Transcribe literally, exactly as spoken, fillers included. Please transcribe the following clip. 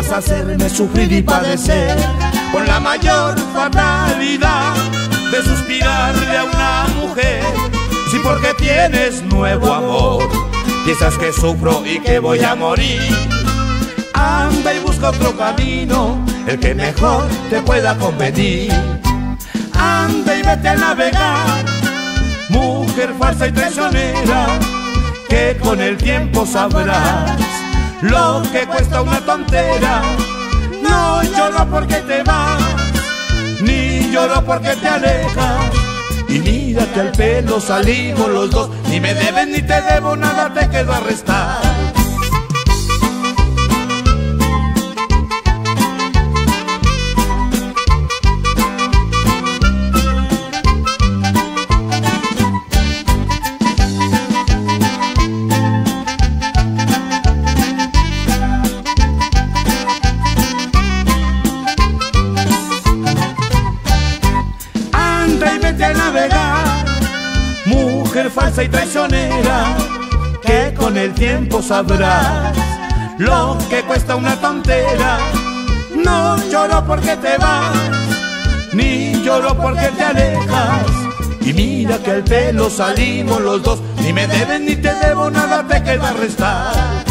quieres hacerme sufrir y padecer, con la mayor fatalidad de suspirarle a una mujer. Si porque tienes nuevo amor piensas que sufro y que voy a morir, anda y busca otro camino, el que mejor te pueda convenir. Anda y vete a navegar, mujer falsa y traicionera, que con el tiempo sabrás lo que cuesta una tontera. No lloro porque te vas, ni lloro porque te alejas. Y mira que al pelo salimos los dos, ni me debes ni te debo nada, te quedo a restar. A navegar, mujer falsa y traicionera, que con el tiempo sabrás lo que cuesta una tontera. No lloro porque te vas, ni lloro porque te alejas. Y mira que al pelo salimos los dos, ni me debes ni te debo nada, te queda a restar.